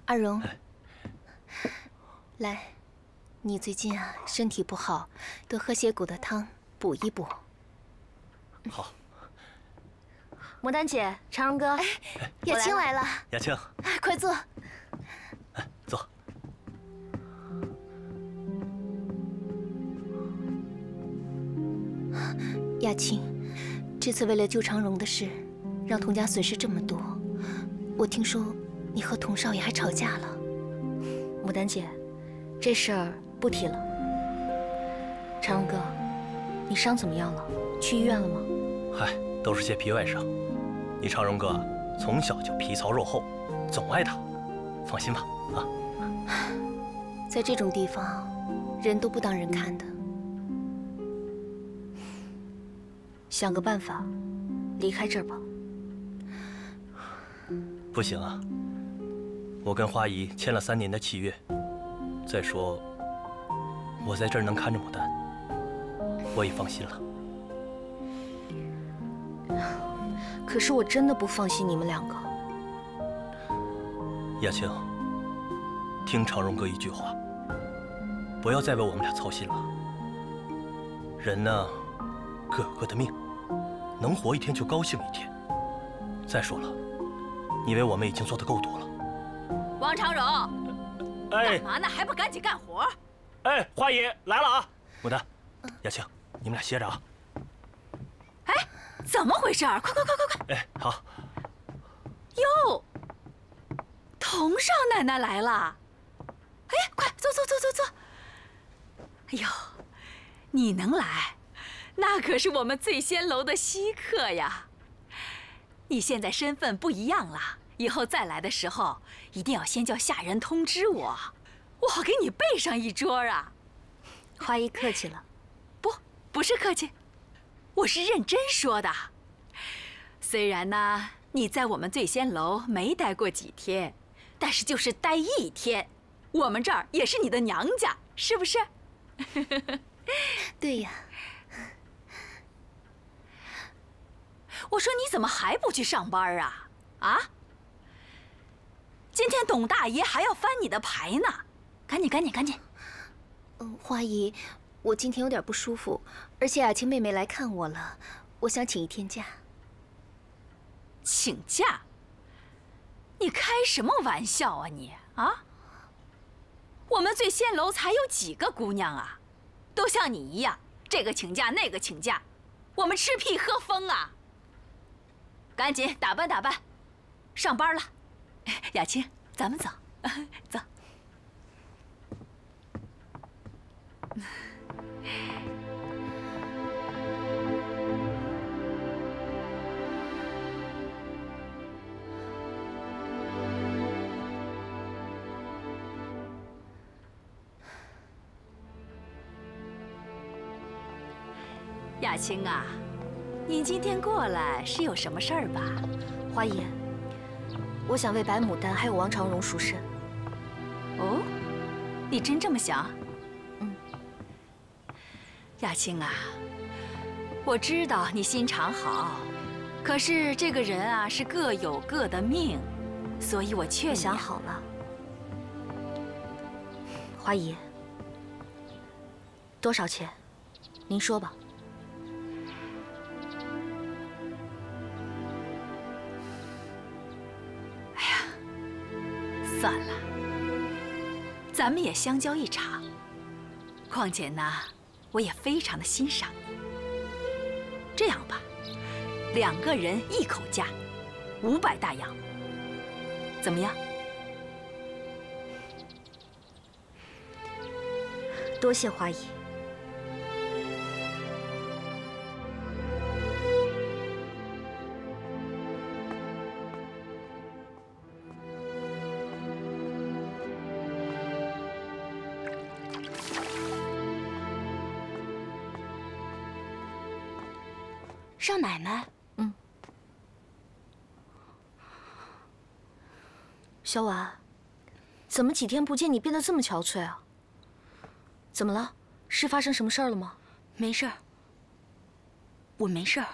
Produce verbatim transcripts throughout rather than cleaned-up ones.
阿荣，来，你最近啊身体不好，多喝些骨的汤补一补。 好。 牡丹姐，长荣哥， 哎，雅青来了。 雅青， 哎，快坐。 哎，坐。 雅青，这次为了救长荣的事，让童家损失这么多，我听说你和童少爷还吵架了。 牡丹姐，这事儿不提了。长荣哥，你伤怎么样了？去医院了吗？ 嗨，都是些皮外伤。你长荣哥从小就皮糙肉厚，总挨打，放心吧，啊。 在这种地方，人都不当人看的。 想个办法，离开这儿吧。 不行啊，我跟花姨签了三年的契约。再说，我在这儿能看着牡丹，我也放心了。 可是我真的不放心你们两个。 雅青，听长荣哥一句话，不要再为我们俩操心了。人呢，各有各的命。能活一天就高兴一天。再说了，你为我们已经做得够多了。 王长荣， 哎， 干嘛呢？还不赶紧干活？ 哎，花姨来了啊！ 牡丹、雅青，你们俩歇着啊。 哎，怎么回事？快快快快快！ 哎，好。 哟，童少奶奶来了。哎，快坐坐坐坐坐。哎呦，你能来？那可是我们醉仙楼的稀客呀！你现在身份不一样了，以后再来的时候，一定要先叫下人通知我，我好给你备上一桌啊。 花姨客气了。 不，不是客气，我是认真说的。虽然呢，你在我们醉仙楼没待过几天，但是就是待一天，我们这儿也是你的娘家，是不是？ 对呀。 我说你怎么还不去上班啊？啊！今天董大爷还要翻你的牌呢，赶紧赶紧赶紧！ 嗯，花姨，我今天有点不舒服，而且雅青妹妹来看我了，我想请一天假。 请假？你开什么玩笑啊你啊！我们醉仙楼才有几个姑娘啊，都像你一样，这个请假那个请假，我们吃屁喝疯啊！赶紧打扮打扮，上班了。雅青，咱们走，走。雅青啊，你今天过来是有什么事儿吧？ 花姨，我想为白牡丹还有王长荣赎身。 哦，你真这么想？ 嗯。 雅青啊，我知道你心肠好，可是这个人啊是各有各的命，所以我劝你。 想好了。花姨，多少钱？您说吧。 算了，咱们也相交一场。况且呢，我也非常的欣赏你。这样吧，两个人一口价，五百大洋，怎么样？ 多谢花姨。 少奶奶， 嗯。小婉，怎么几天不见你变得这么憔悴啊？怎么了？是发生什么事儿了吗？ 没事儿，我没事儿。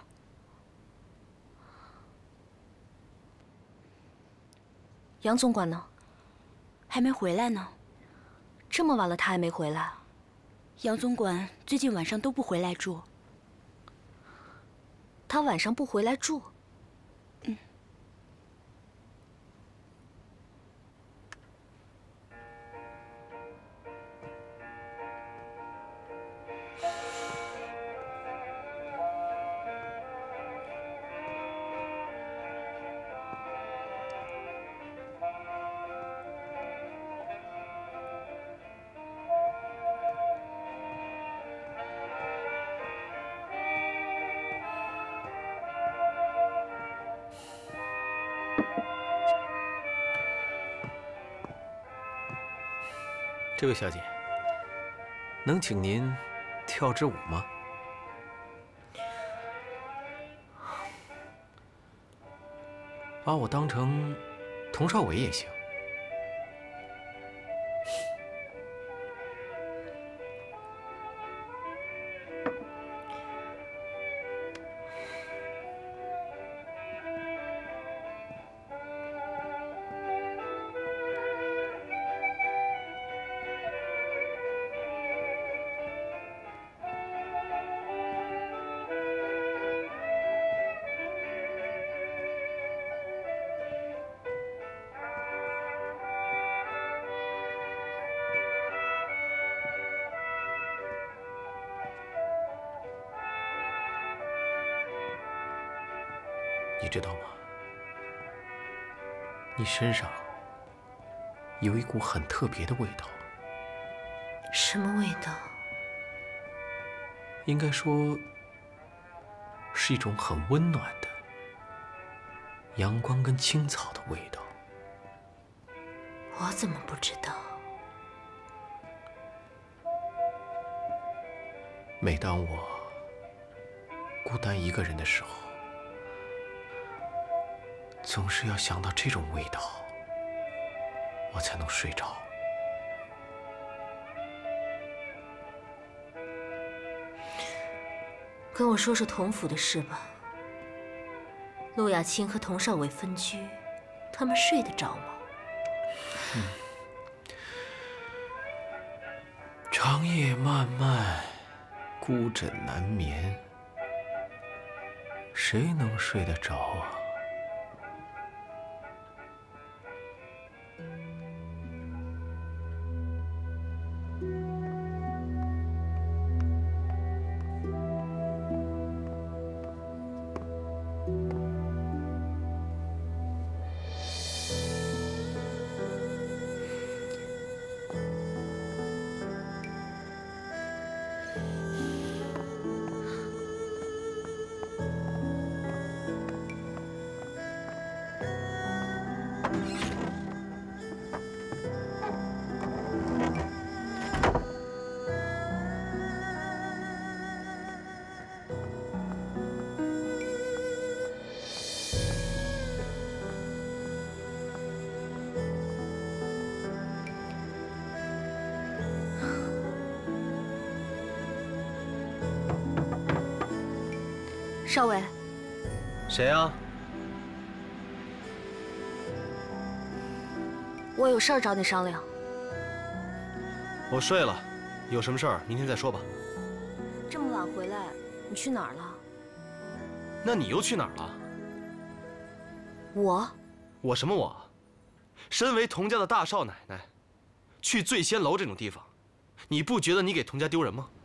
杨总管呢？ 还没回来呢。 这么晚了，他还没回来？ 杨总管最近晚上都不回来住。 他晚上不回来住？ 嗯。 这位小姐，能请您跳支舞吗？把我当成佟少伟也行。你知道吗？你身上有一股很特别的味道。 什么味道？ 应该说，是一种很温暖的阳光跟青草的味道。 我怎么不知道？ 每当我孤单一个人的时候，总是要想到这种味道，我才能睡着。 跟我说说童府的事吧。陆雅清和童少伟分居，他们睡得着吗？ 嗯。长夜漫漫，孤枕难眠，谁能睡得着啊？ 少伟， 谁啊？ 我有事儿找你商量。 我睡了，有什么事儿明天再说吧。 这么晚回来，你去哪儿了？ 那你又去哪儿了？ 我？ 我什么我？身为童家的大少奶奶，去醉仙楼这种地方，你不觉得你给童家丢人吗？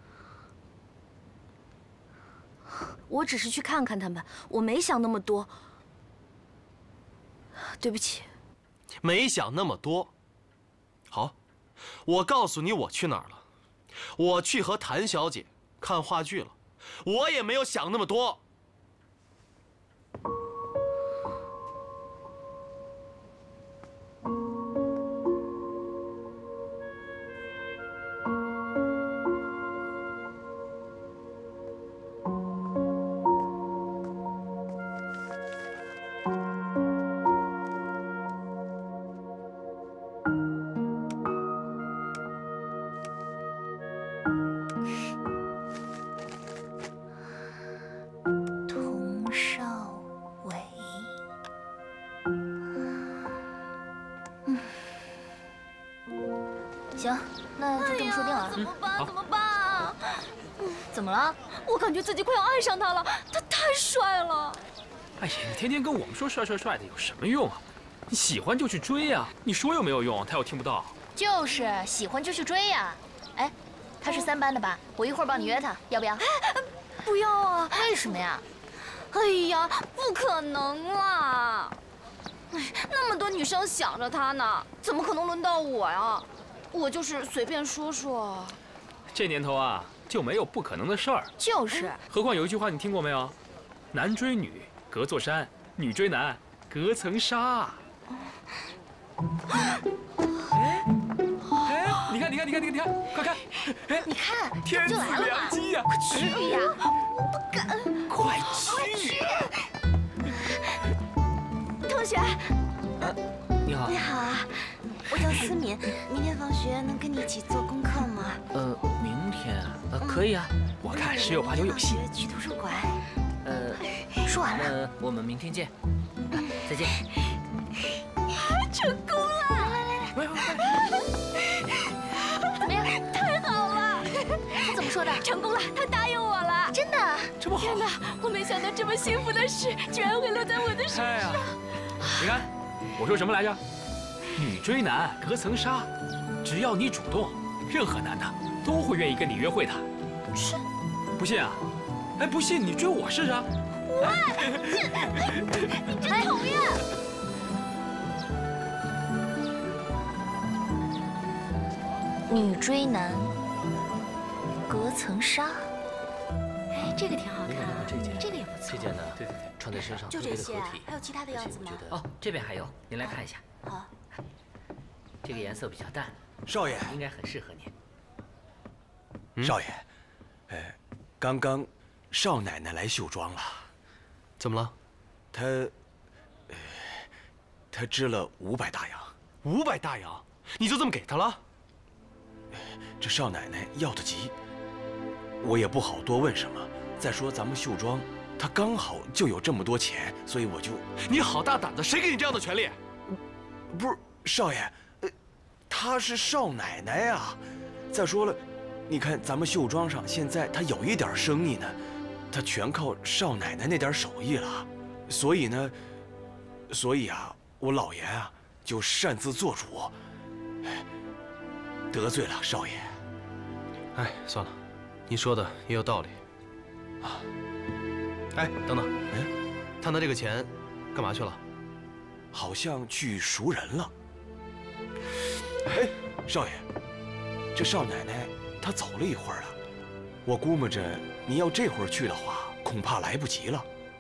我只是去看看他们，我没想那么多。对不起。 没想那么多。好，我告诉你我去哪儿了。我去和谭小姐看话剧了。我也没有想那么多。 行，那就这么说定了。 怎么办？怎么办啊？ 怎么了？ 我感觉自己快要爱上他了，他太帅了。 哎呀，你天天跟我们说帅帅帅的有什么用啊？你喜欢就去追呀，你说又没有用，他又听不到。 就是喜欢就去追呀。哎，他是三班的吧？我一会儿帮你约他，要不要？ 不要啊！ 为什么呀？ 哎呀，不可能啦！哎，那么多女生想着他呢，怎么可能轮到我呀？我就是随便说说。 这年头啊，就没有不可能的事儿。 就是。 何况有一句话你听过没有？男追女隔座山，女追男隔层纱。哎哎，你看你看你看你看你看，快看！哎， 你看， 天赐良机呀！快去呀！ 不敢。 快去！ 同学。 你好。 你好啊，我叫思敏，明天放学能跟你一起做功课吗？ 呃，明天呃可以啊，我看十有八九有戏。 去图书馆。 呃， 说完了。 那我们明天见，再见。 成功了！ 来来来， 喂喂喂， 怎么样？ 太好了！ 他怎么说的？ 成功了，他答应我了。 真的？ 这么好？ 天哪，我没想到这么幸福的事居然会落在我的身上。 哎呀，你看，我说什么来着？女追男隔层纱，只要你主动，任何男的都会愿意跟你约会的。 是？ 不信啊？哎，不信你追我试试。 我你真讨厌！ 女追男，隔层纱。 哎，这个挺好看啊， 这件， 这个也不错。 这件呢， 对对对， 穿在身上就这些啊？还有其他的样子吗？ 哦，这边还有，您来看一下。 好。 这个颜色比较淡， 少爷应该很适合您。 嗯、少爷，呃，刚刚少奶奶来绣庄了。 怎么了？ 她，呃，她支了五百大洋。 五百大洋，你就这么给她了？ 这少奶奶要得急，我也不好多问什么。再说咱们绣庄，她刚好就有这么多钱，所以我就…… 你好大胆子，谁给你这样的权利？ 不是少爷，呃，她是少奶奶呀。再说了，你看咱们绣庄上现在她有一点生意呢，她全靠少奶奶那点手艺了。所以呢，所以啊，我老爷啊就擅自做主，得罪了少爷。 哎，算了，你说的也有道理。啊，哎，等等， 嗯， 他拿这个钱干嘛去了？ 好像去赎人了。哎，少爷，这少奶奶她走了一会儿了，我估摸着您要这会儿去的话，恐怕来不及了。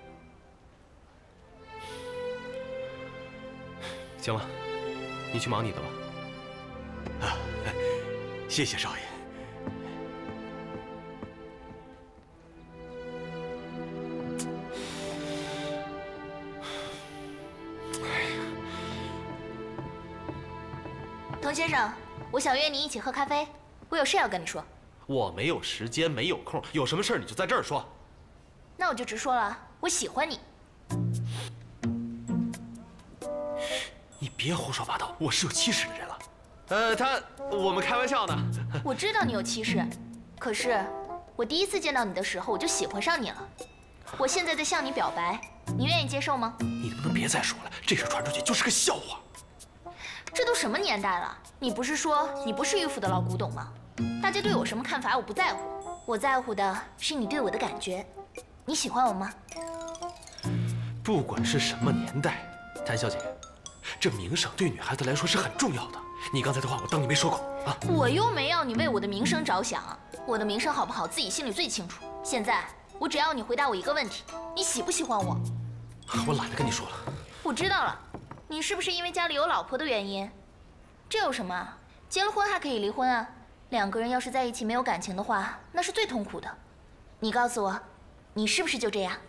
行了，你去忙你的吧。 啊，谢谢少爷。 童先生，我想约你一起喝咖啡，我有事要跟你说。 我没有时间，没有空，有什么事儿你就在这儿说。 那我就直说了，我喜欢你。 你别胡说八道，我是有妻室的人了。呃，他，我们开玩笑呢。 我知道你有妻室，可是我第一次见到你的时候，我就喜欢上你了。我现在在向你表白，你愿意接受吗？ 你能不能别再说了？这事传出去就是个笑话。 这都什么年代了？你不是说你不是迂腐的老古董吗？大家对我什么看法我不在乎，我在乎的是你对我的感觉。你喜欢我吗？ 不管是什么年代，谭小姐，这名声对女孩子来说是很重要的。你刚才的话我当你没说过啊！ 我又没要你为我的名声着想，我的名声好不好自己心里最清楚。现在我只要你回答我一个问题，你喜不喜欢我？ 我懒得跟你说了。 我知道了，你是不是因为家里有老婆的原因？这有什么？结了婚还可以离婚啊。两个人要是在一起没有感情的话，那是最痛苦的。你告诉我，你是不是就这样？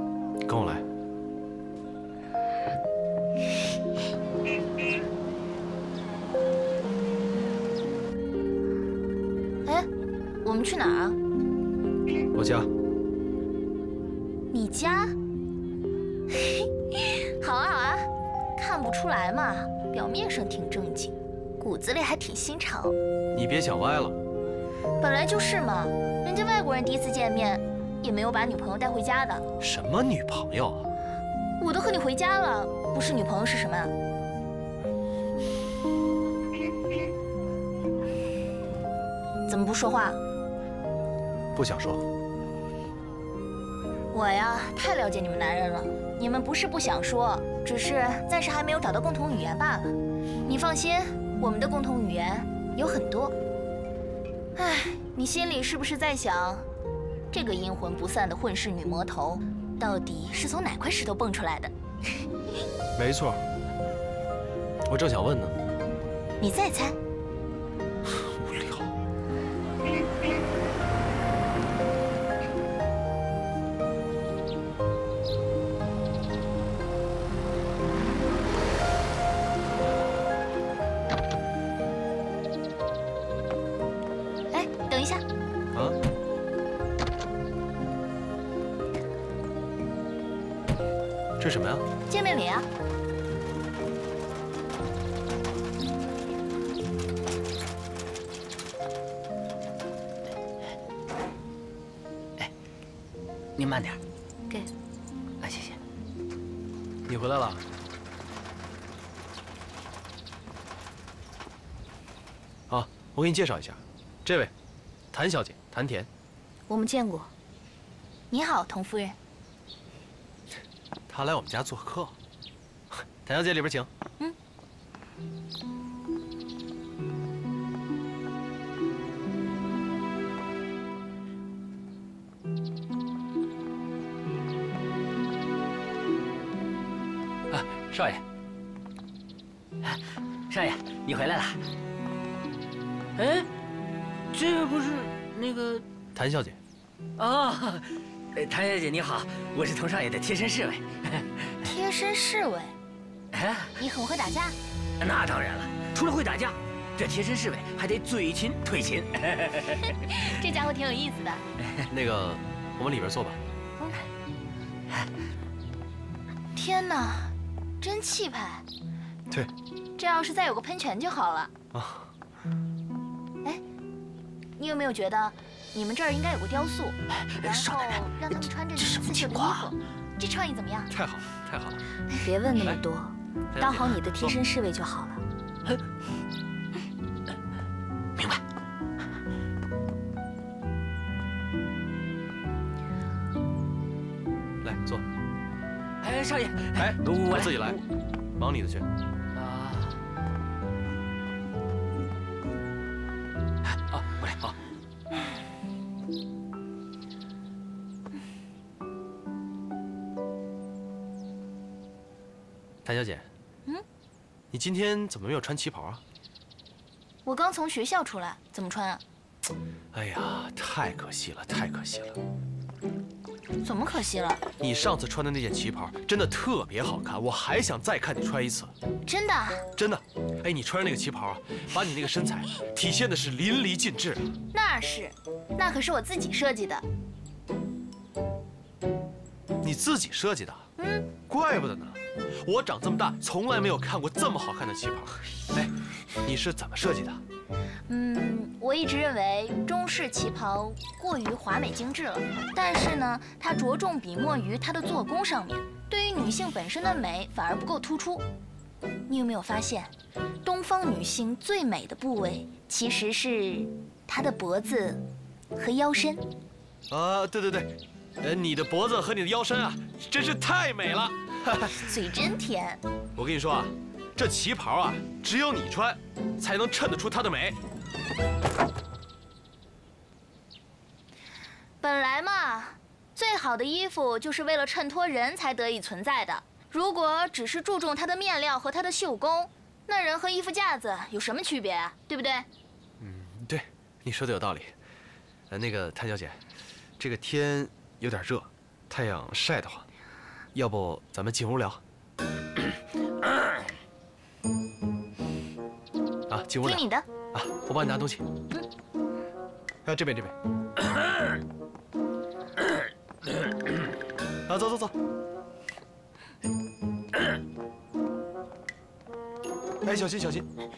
跟我来。 去哪儿啊？ 我家。 你家？好啊好啊，看不出来嘛，表面上挺正经，骨子里还挺心肠。 你别想歪了。 本来就是嘛，人家外国人第一次见面，也没有把女朋友带回家的。 什么女朋友啊？ 我都和你回家了，不是女朋友是什么？怎么不说话？ 不想说。 我呀，太了解你们男人了。你们不是不想说，只是暂时还没有找到共同语言罢了。你放心，我们的共同语言有很多。唉，你心里是不是在想，这个阴魂不散的混世女魔头，到底是从哪块石头蹦出来的？ 没错，我正想问呢。 你再猜。 无聊。 哎，等一下。 啊？这是什么呀？ 见面礼啊。 您慢点。 给。 哎，谢谢。 你回来了。啊，我给你介绍一下，这位，谭小姐，谭田。 我们见过。 你好，童夫人。 她来我们家做客。谭小姐，里边请。 嗯。 啊，少爷。少爷，你回来了。哎，这个不是那个谭小姐。 哦，谭小姐你好，我是童少爷的贴身侍卫。 贴身侍卫？ 哎， 你很会打架？ 那当然了，除了会打架，这贴身侍卫还得嘴勤腿勤。 这家伙挺有意思的。 那个，我们里边坐吧。 天哪，真气派。 对。 这要是再有个喷泉就好了。 啊。 哎，你有没有觉得？你们这儿应该有个雕塑，然后让他们穿着你刺绣的衣服，这创意怎么样？ 太好了，太好了！ 别问那么多，当好你的贴身侍卫就好了。 明白。 来坐。 哎，少爷， 哎， 我我自己来，忙你的去。 啊。啊，我来。好。 谭小姐， 嗯， 你今天怎么没有穿旗袍啊？ 我刚从学校出来，怎么穿啊？ 哎呀，太可惜了，太可惜了！ 怎么可惜了？ 你上次穿的那件旗袍真的特别好看，我还想再看你穿一次。 真的？ 真的。哎，你穿上那个旗袍啊，把你那个身材体现的是淋漓尽致。 那是，那可是我自己设计的。 你自己设计的？ 嗯， 怪不得呢。我长这么大从来没有看过这么好看的旗袍。哎，你是怎么设计的？ 嗯，我一直认为中式旗袍过于华美精致了，但是呢，它着重笔墨于它的做工上面，对于女性本身的美反而不够突出。你有没有发现，东方女性最美的部位其实是她的脖子和腰身？ 啊，对对对，呃，你的脖子和你的腰身啊，真是太美了。 嘴真甜。 我跟你说啊，这旗袍啊，只有你穿，才能衬得出它的美。 本来嘛，最好的衣服就是为了衬托人才得以存在的。如果只是注重它的面料和它的绣工，那人和衣服架子有什么区别啊？对不对？ 嗯，对，你说的有道理。呃，那个谭小姐，这个天有点热，太阳晒得慌，要不咱们进屋聊？啊，进屋聊。 听你的。 啊，我帮你拿东西。 啊，这边这边。啊，走走走。哎，小心小心。